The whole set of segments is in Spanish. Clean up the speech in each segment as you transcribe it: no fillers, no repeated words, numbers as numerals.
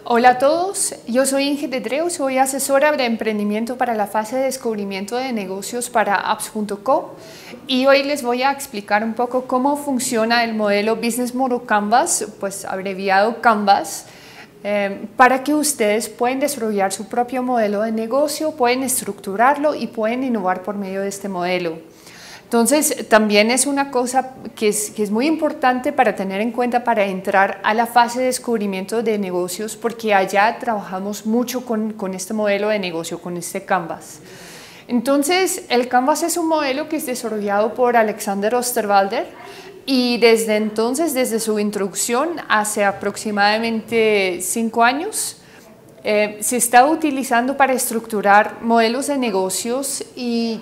Hola a todos, yo soy Inge de Dreu, soy asesora de emprendimiento para la fase de descubrimiento de negocios para apps.co y hoy les voy a explicar un poco cómo funciona el modelo Business Model Canvas, pues abreviado Canvas, para que ustedes puedan desarrollar su propio modelo de negocio, pueden estructurarlo y pueden innovar por medio de este modelo. Entonces, también es una cosa que es muy importante para tener en cuenta para entrar a la fase de descubrimiento de negocios, porque allá trabajamos mucho con este modelo de negocio, con este Canvas. Entonces, el Canvas es un modelo que es desarrollado por Alexander Osterwalder y desde entonces, desde su introducción, hace aproximadamente 5 años, se está utilizando para estructurar modelos de negocios y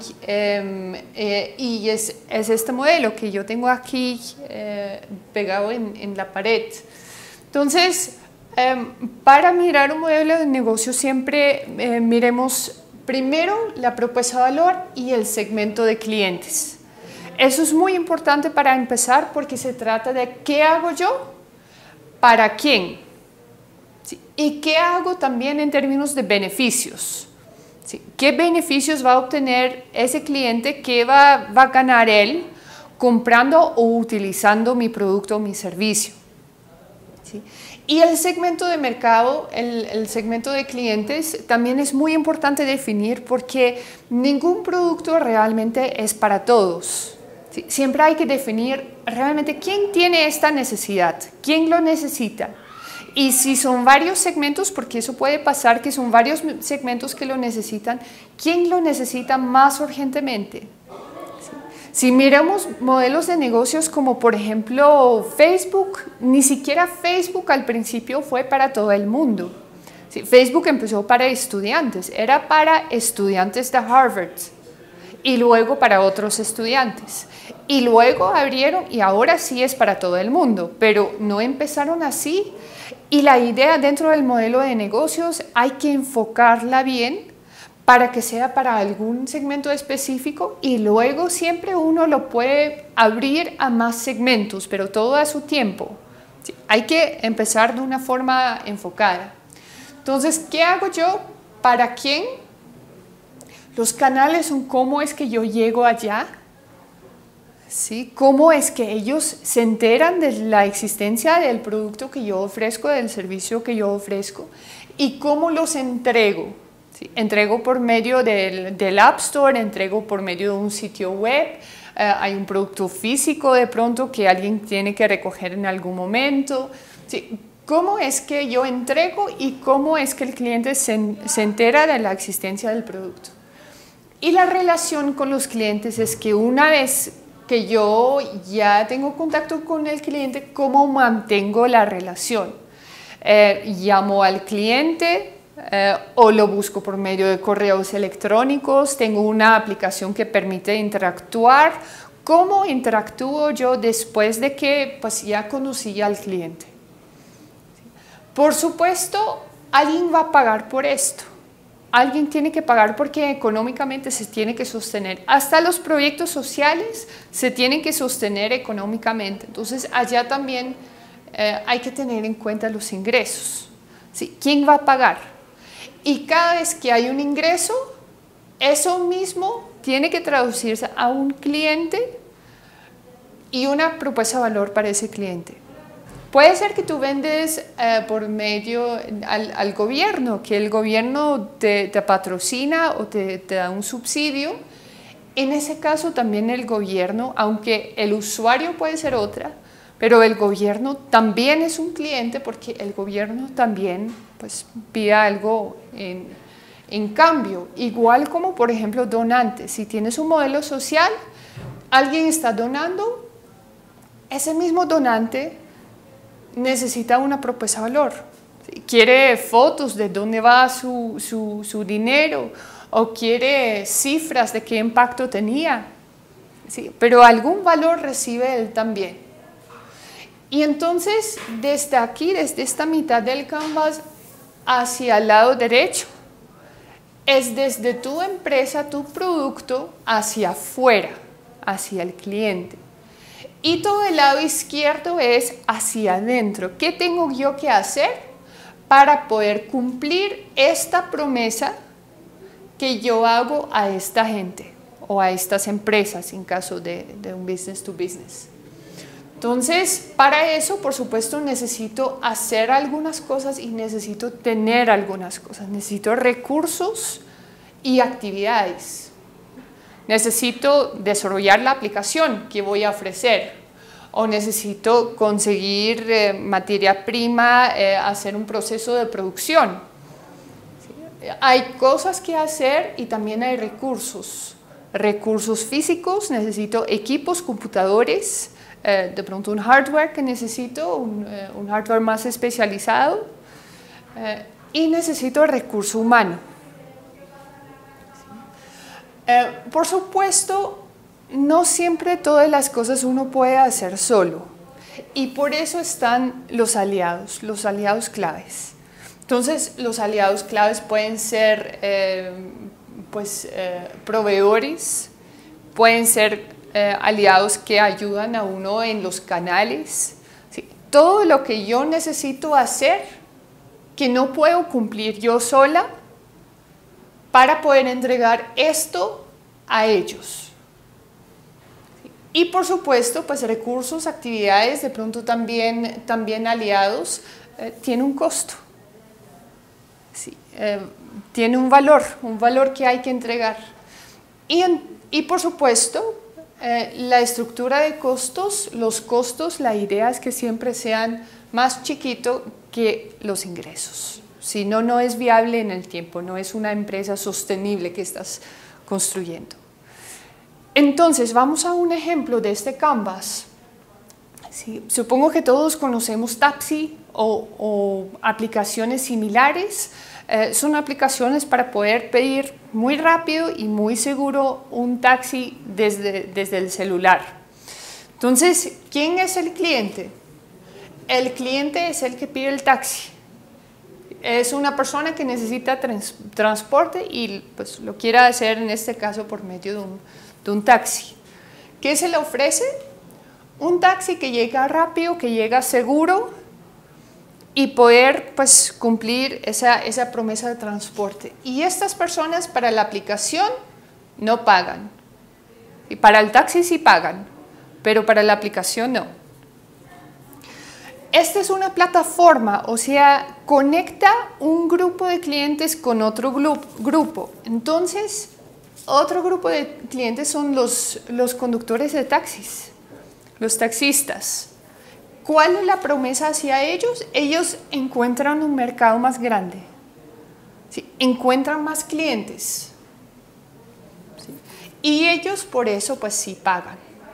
es este modelo que yo tengo aquí pegado en la pared. Entonces, para mirar un modelo de negocio siempre miremos primero la propuesta de valor y el segmento de clientes. Eso es muy importante para empezar porque se trata de qué hago yo, para quién. ¿Sí? ¿Y qué hago también en términos de beneficios? ¿Sí? ¿Qué beneficios va a obtener ese cliente? ¿Qué va a ganar él comprando o utilizando mi producto o mi servicio? ¿Sí? Y el segmento de mercado, el segmento de clientes, también es muy importante definir porque ningún producto realmente es para todos. ¿Sí? Siempre hay que definir realmente quién tiene esta necesidad, quién lo necesita. Y si son varios segmentos, porque eso puede pasar que son varios segmentos que lo necesitan, ¿quién lo necesita más urgentemente? ¿Sí? Si miramos modelos de negocios como por ejemplo Facebook, ni siquiera Facebook al principio fue para todo el mundo. ¿Sí? Facebook empezó para estudiantes, era para estudiantes de Harvard y luego para otros estudiantes. Y luego abrieron y ahora sí es para todo el mundo, pero no empezaron así. Y la idea dentro del modelo de negocios hay que enfocarla bien para que sea para algún segmento específico y luego siempre uno lo puede abrir a más segmentos, pero todo a su tiempo. Sí, hay que empezar de una forma enfocada. Entonces, ¿qué hago yo? ¿Para quién? Los canales son cómo es que yo llego allá. ¿Sí? ¿Cómo es que ellos se enteran de la existencia del producto que yo ofrezco, del servicio que yo ofrezco? ¿Y cómo los entrego? ¿Sí? Entrego por medio del App Store, entrego por medio de un sitio web, hay un producto físico de pronto que alguien tiene que recoger en algún momento. ¿Sí? ¿Cómo es que yo entrego y cómo es que el cliente se entera de la existencia del producto? Y la relación con los clientes es que una vez que yo ya tengo contacto con el cliente, ¿cómo mantengo la relación? Llamo al cliente o lo busco por medio de correos electrónicos, tengo una aplicación que permite interactuar. ¿Cómo interactúo yo después de que pues, ya conocí al cliente? Por supuesto, alguien va a pagar por esto. Alguien tiene que pagar porque económicamente se tiene que sostener. Hasta los proyectos sociales se tienen que sostener económicamente. Entonces, allá también hay que tener en cuenta los ingresos. ¿Sí? ¿Quién va a pagar? Y cada vez que hay un ingreso, eso mismo tiene que traducirse a un cliente y una propuesta de valor para ese cliente. Puede ser que tú vendes por medio al gobierno, que el gobierno te patrocina o te da un subsidio. En ese caso también el gobierno, aunque el usuario puede ser otra, pero el gobierno también es un cliente porque el gobierno también pues, pide algo en cambio. Igual como por ejemplo donantes, si tienes un modelo social, alguien está donando, ese mismo donante necesita una propuesta de valor. Quiere fotos de dónde va su dinero o quiere cifras de qué impacto tenía. ¿Sí? Pero algún valor recibe él también. Y entonces, desde aquí, desde esta mitad del canvas hacia el lado derecho, es desde tu empresa, tu producto, hacia afuera, hacia el cliente. Y todo el lado izquierdo es hacia adentro. ¿Qué tengo yo que hacer para poder cumplir esta promesa que yo hago a esta gente o a estas empresas en caso de un business to business. Entonces, para eso, por supuesto, necesito hacer algunas cosas y necesito tener algunas cosas. Necesito recursos y actividades. Necesito desarrollar la aplicación que voy a ofrecer. O necesito conseguir materia prima, hacer un proceso de producción. ¿Sí? Hay cosas que hacer y también hay recursos. Recursos físicos, necesito equipos, computadores, de pronto un hardware que necesito, un hardware más especializado, y necesito recurso humano. Por supuesto, no siempre todas las cosas uno puede hacer solo, y por eso están los aliados claves. Entonces, los aliados claves pueden ser proveedores, pueden ser aliados que ayudan a uno en los canales. ¿Sí? Todo lo que yo necesito hacer, que no puedo cumplir yo sola, para poder entregar esto a ellos. ¿Sí? Y por supuesto, pues recursos, actividades, de pronto también aliados, tiene un costo. Sí, tiene un valor que hay que entregar. Y por supuesto, la estructura de costos, los costos, la idea es que siempre sean más chiquitos que los ingresos. Si no, no es viable en el tiempo, no es una empresa sostenible que estás construyendo. Entonces, vamos a un ejemplo de este Canvas. Sí, supongo que todos conocemos Tapsi o aplicaciones similares. Son aplicaciones para poder pedir muy rápido y muy seguro un taxi desde el celular. Entonces, ¿quién es el cliente? El cliente es el que pide el taxi. Es una persona que necesita transporte y pues, lo quiere hacer en este caso por medio de un taxi. ¿Qué se le ofrece? Un taxi que llega rápido, que llega seguro, y poder pues, cumplir esa promesa de transporte. Y estas personas para la aplicación no pagan. Y para el taxi sí pagan, pero para la aplicación no. Esta es una plataforma, o sea, conecta un grupo de clientes con otro grupo. Entonces, otro grupo de clientes son los conductores de taxis, los taxistas. ¿Cuál es la promesa hacia ellos? Ellos encuentran un mercado más grande, ¿sí? Encuentran más clientes, ¿sí? Y ellos por eso pues sí pagan.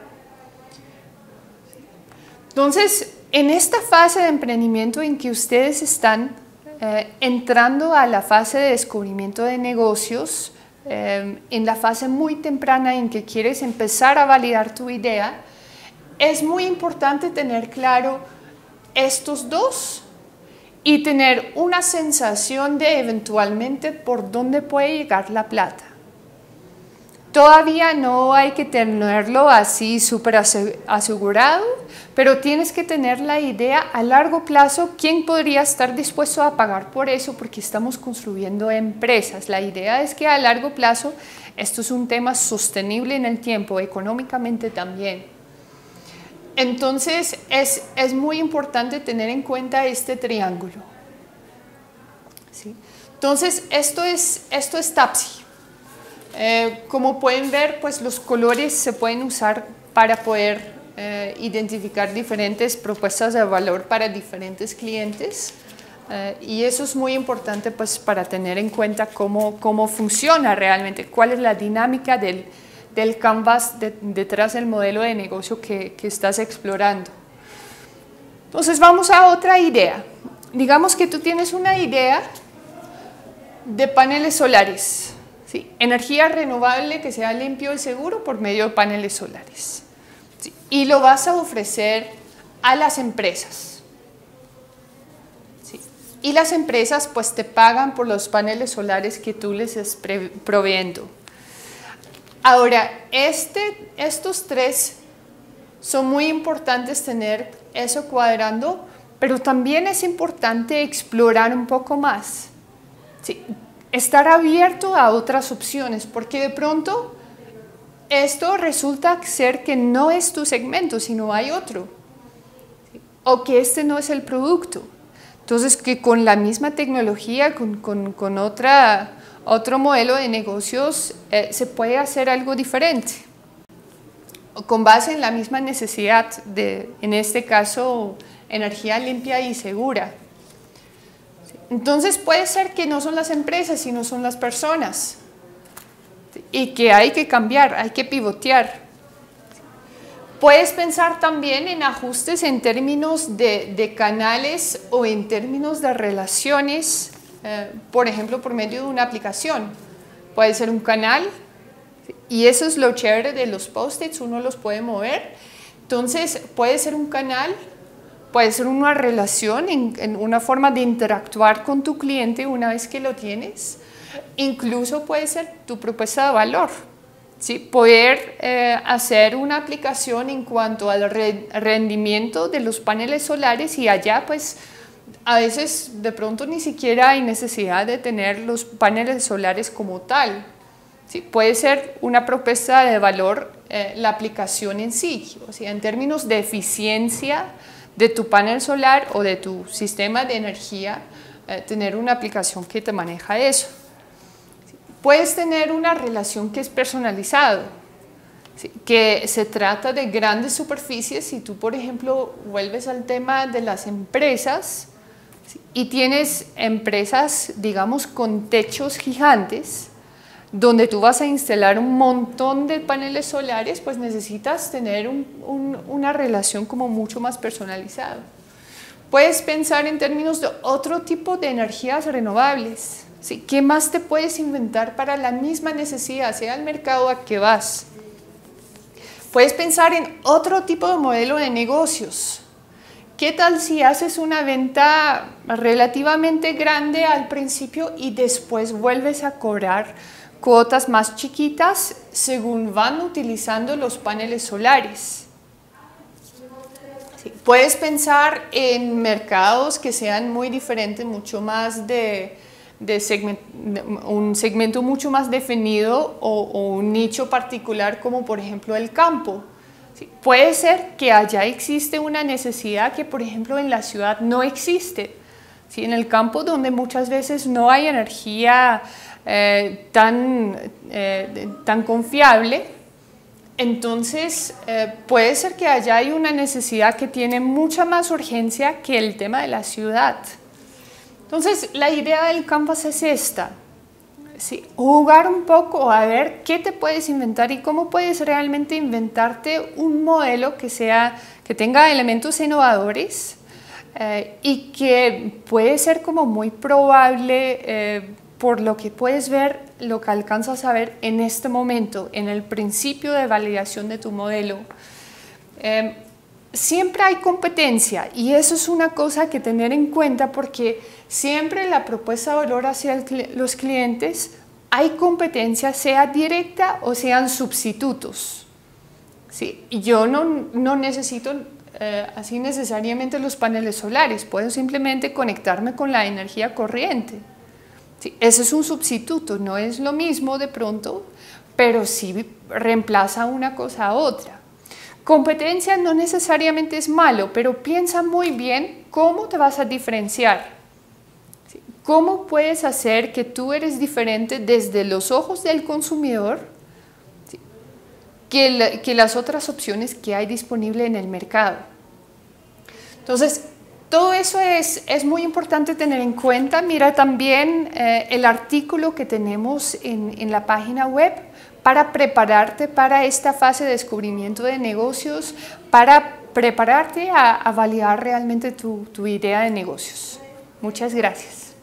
Entonces, en esta fase de emprendimiento en que ustedes están entrando a la fase de descubrimiento de negocios, en la fase muy temprana en que quieres empezar a validar tu idea, es muy importante tener claro estos dos y tener una sensación de eventualmente por dónde puede llegar la plata. Todavía no hay que tenerlo así súper asegurado, pero tienes que tener la idea a largo plazo, quién podría estar dispuesto a pagar por eso, porque estamos construyendo empresas. La idea es que a largo plazo esto es un tema sostenible en el tiempo, económicamente también. Entonces, es muy importante tener en cuenta este triángulo. ¿Sí? Entonces, esto es Tapsi. Como pueden ver, pues los colores se pueden usar para poder identificar diferentes propuestas de valor para diferentes clientes. Y eso es muy importante pues, para tener en cuenta cómo funciona realmente, cuál es la dinámica del Canvas detrás del modelo de negocio que estás explorando. Entonces vamos a otra idea. Digamos que tú tienes una idea de paneles solares, ¿sí? Energía renovable que sea limpio y seguro por medio de paneles solares, ¿sí? Y lo vas a ofrecer a las empresas, ¿sí? Y las empresas pues te pagan por los paneles solares que tú les estás proveyendo. Ahora, estos tres son muy importantes tener eso cuadrando pero también es importante explorar un poco más. Sí, estar abierto a otras opciones, porque de pronto esto resulta ser que no es tu segmento, sino hay otro, ¿sí? O que este no es el producto. Entonces, que con la misma tecnología, con otro modelo de negocios, se puede hacer algo diferente, con base en la misma necesidad de, en este caso, energía limpia y segura. Entonces, puede ser que no son las empresas, sino son las personas, y que hay que cambiar, hay que pivotear. Puedes pensar también en ajustes en términos de canales o en términos de relaciones, por ejemplo, por medio de una aplicación. Puede ser un canal, y eso es lo chévere de los post-its, uno los puede mover. Entonces, puede ser un canal, puede ser una relación, en una forma de interactuar con tu cliente una vez que lo tienes. Incluso puede ser tu propuesta de valor. ¿Sí? Poder hacer una aplicación en cuanto al rendimiento de los paneles solares, y allá pues a veces de pronto ni siquiera hay necesidad de tener los paneles solares como tal. ¿Sí? Puede ser una propuesta de valor la aplicación en sí, o sea, en términos de eficiencia de tu panel solar o de tu sistema de energía, tener una aplicación que te maneja eso. Puedes tener una relación que es personalizado, ¿sí? Que se trata de grandes superficies. Si tú, por ejemplo, vuelves al tema de las empresas, ¿sí? Y tienes empresas, digamos, con techos gigantes, donde tú vas a instalar un montón de paneles solares, pues necesitas tener una relación como mucho más personalizada. Puedes pensar en términos de otro tipo de energías renovables. ¿Sí? ¿Qué más te puedes inventar para la misma necesidad, sea el mercado a que vas? Puedes pensar en otro tipo de modelo de negocios. ¿Qué tal si haces una venta relativamente grande al principio y después vuelves a cobrar cuotas más chiquitas según van utilizando los paneles solares? ¿Sí? Puedes pensar en mercados que sean muy diferentes, mucho más un segmento mucho más definido, o un nicho particular, como por ejemplo el campo. ¿Sí? Puede ser que allá existe una necesidad que por ejemplo en la ciudad no existe. ¿Sí? En el campo, donde muchas veces no hay energía tan confiable, entonces puede ser que allá hay una necesidad que tiene mucha más urgencia que el tema de la ciudad. Entonces, la idea del Canvas es esta, ¿sí? Jugar un poco a ver qué te puedes inventar y cómo puedes realmente inventarte un modelo que tenga elementos innovadores, y que puede ser como muy probable, por lo que puedes ver, lo que alcanzas a ver en este momento, en el principio de validación de tu modelo. Siempre hay competencia, y eso es una cosa que tener en cuenta, porque siempre la propuesta de valor hacia los clientes hay competencia, sea directa o sean sustitutos. ¿Sí? Yo no necesito así necesariamente los paneles solares, puedo simplemente conectarme con la energía corriente. ¿Sí? Ese es un sustituto, no es lo mismo de pronto, pero sí reemplaza una cosa a otra. Competencia no necesariamente es malo, pero piensa muy bien cómo te vas a diferenciar. ¿Sí? ¿Cómo puedes hacer que tú eres diferente desde los ojos del consumidor, ¿sí? que las otras opciones que hay disponible en el mercado? Entonces, todo eso es muy importante tener en cuenta. Mira también el artículo que tenemos en la página web, para prepararte para esta fase de descubrimiento de negocios, para prepararte a validar realmente tu idea de negocios. Muchas gracias.